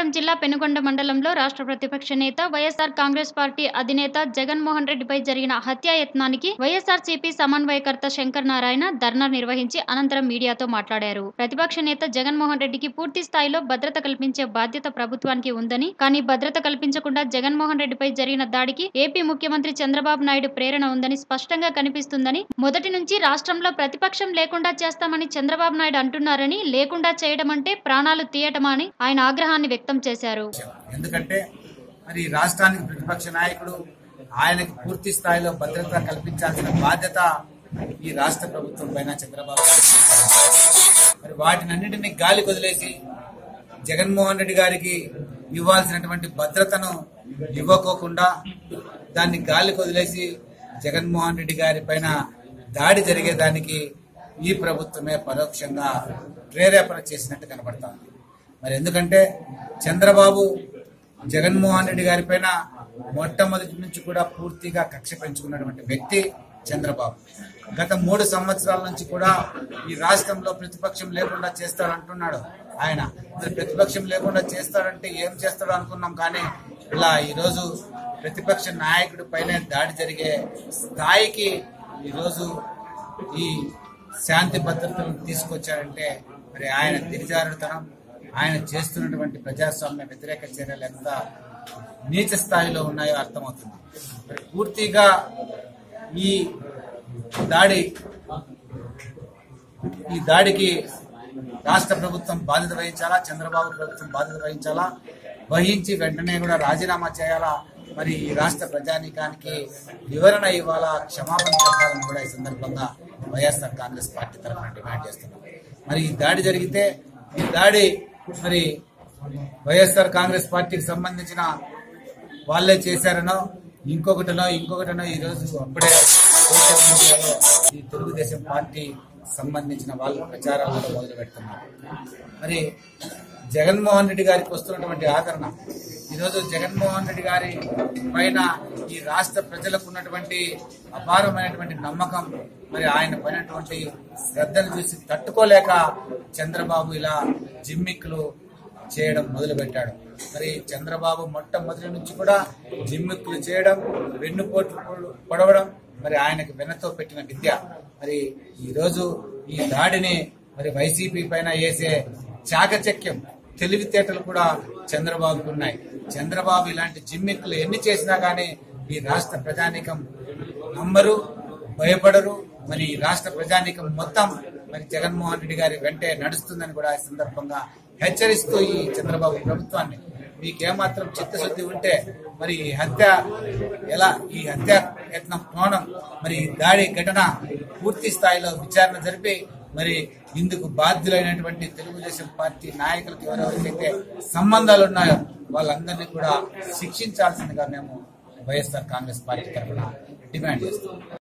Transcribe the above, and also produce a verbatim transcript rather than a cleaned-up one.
అనంతపురం జిల్లా పెనుగొండ మండలంలో రాష్ట్ర ప్రతిపక్ష నేత వైఎస్ఆర్ కాంగ్రెస్ పార్టీ అధినేత జగన్మోహన్ రెడ్డిపై జరిగిన హత్యాయత్నానికి వైఎస్ఆర్సీపీ సమన్వయకర్త శంకర్ నారాయణ ధర్నా నిర్వహించి అనంతరం మీడియాతో మాట్లాడారు. ప్రతిపక్ష నేత జగన్మోహన్ రెడ్డికి పూర్తి స్థాయిలో భద్రత కల్పించే బాధ్యత ప్రభుత్వానికి ఉందని, కానీ భద్రత కల్పించకుండా జగన్మోహన్ రెడ్డిపై జరిగిన దాడికి ఏపీ ముఖ్యమంత్రి చంద్రబాబు నాయుడు ప్రేరణ ఉందని స్పష్టంగా కనిపిస్తుందని, మొదటి నుంచి రాష్ట్రంలో ప్రతిపక్షం లేకుండా చేస్తామని చంద్రబాబు నాయుడు అంటున్నారని, లేకుండా చేయడం అంటే ప్రాణాలు తీయటమా అని ఆయన ఆగ్రహాన్ని వ్యక్తం చేశారు. ఎందుకంటే మరి రాష్ట్రానికి ప్రతిపక్ష నాయకుడు, ఆయనకు పూర్తి స్థాయిలో భద్రత కల్పించాల్సిన బాధ్యత ఈ రాష్ట్ర ప్రభుత్వం పైన చంద్రబాబు మరి వాటినన్నింటినీ గాలి వదిలేసి జగన్మోహన్ రెడ్డి గారికి ఇవ్వాల్సినటువంటి భద్రతను ఇవ్వకోకుండా దాన్ని గాలి వదిలేసి జగన్మోహన్ రెడ్డి గారి పైన దాడి జరిగేదానికి ఈ ప్రభుత్వమే పరోక్షంగా ప్రేరేపణ చేసినట్టు కనబడతా ఉంది. మరి ఎందుకంటే చంద్రబాబు జగన్మోహన్ రెడ్డి గారి పైన మొట్టమొదటి నుంచి కూడా పూర్తిగా కక్ష పెంచుకున్నటువంటి వ్యక్తి చంద్రబాబు. గత మూడు సంవత్సరాల నుంచి కూడా ఈ రాష్ట్రంలో ప్రతిపక్షం లేకుండా చేస్తాడంటున్నాడు ఆయన. మరి ప్రతిపక్షం లేకుండా చేస్తాడంటే ఏం చేస్తాడో అనుకున్నాం, కానీ ఇలా ఈరోజు ప్రతిపక్ష నాయకుడి పైన దాడి జరిగే స్థాయికి ఈరోజు ఈ శాంతి భద్రతను తీసుకొచ్చారంటే మరి ఆయన దిగజారుడుతనం, ఆయన చేస్తున్నటువంటి ప్రజాస్వామ్య వ్యతిరేక చర్యలు ఎంత నీచ స్థాయిలో ఉన్నాయో అర్థమవుతుంది. మరి పూర్తిగా ఈ దాడి ఈ దాడికి రాష్ట్ర ప్రభుత్వం బాధ్యత వహించాలా, చంద్రబాబు ప్రభుత్వం బాధ్యత వహించాలా, వహించి వెంటనే కూడా రాజీనామా చేయాలా, మరి ఈ రాష్ట్ర ప్రజానీకానికి వివరణ ఇవ్వాలా, క్షమాపణ చెప్పాలని కూడా ఈ సందర్భంగా వైఎస్ఆర్ కాంగ్రెస్ పార్టీ తరఫున డిమాండ్ చేస్తున్నాం. మరి ఈ దాడి జరిగితే ఈ దాడి మరి వైఎస్ఆర్ కాంగ్రెస్ పార్టీకి సంబంధించిన వాళ్ళే చేశారనో ఇంకొకటినో ఇంకొకటినో ఈరోజు అప్పుడే సోషల్ మీడియాలో ఈ తెలుగుదేశం పార్టీ సంబంధించిన వాళ్ళు ప్రచారాలను మొదలు పెడుతున్నారు. మరి జగన్మోహన్ రెడ్డి గారికి వస్తున్నటువంటి ఆదరణ, ఈరోజు జగన్మోహన్ రెడ్డి గారి పైన ఈ రాష్ట్ర ప్రజలకు ఉన్నటువంటి అపారమైనటువంటి నమ్మకం, మరి ఆయన పైనటువంటి శ్రద్ధను చూసి తట్టుకోలేక చంద్రబాబు ఇలా జిమ్మిక్కులు చేయడం మొదలు పెట్టాడు. మరి చంద్రబాబు మొట్టమొదటి నుంచి కూడా జిమ్మిక్కులు చేయడం, వెన్నుపోట్లు పొడవడం మరి ఆయనకు వెన్నతో పెట్టిన విద్య. మరి ఈరోజు ఈ దాడిని మరి వైసీపీ పైన వేసే చాకచక్యం, తెలివితేటలు కూడా చంద్రబాబుకు ఉన్నాయి. చంద్రబాబు ఇలాంటి జిమ్మిక్కులు ఎన్ని చేసినా కానీ ఈ రాష్ట్ర ప్రజానీకం నమ్మరు, భయపడరు. మరి ఈ రాష్ట్ర ప్రజానీకం మొత్తం మరి జగన్మోహన్ రెడ్డి గారి వెంటే నడుస్తుందని కూడా ఈ సందర్భంగా హెచ్చరిస్తూ ఈ చంద్రబాబు ప్రభుత్వాన్ని, మీకేమాత్రం చిత్తశుద్ధి ఉంటే మరి ఈ హత్య ఎలా ఈ హత్య యత్నం కోణం మరి దాడి ఘటన పూర్తి స్థాయిలో విచారణ జరిపి మరి ఇందుకు బాధ్యులైనటువంటి తెలుగుదేశం పార్టీ నాయకులకు ఎవరెవరికైతే సంబంధాలు ఉన్నాయో వాళ్ళందరినీ కూడా శిక్షించాల్సిందిగా మేము వైఎస్ఆర్ కాంగ్రెస్ పార్టీ తరఫున డిమాండ్ చేస్తున్నాం.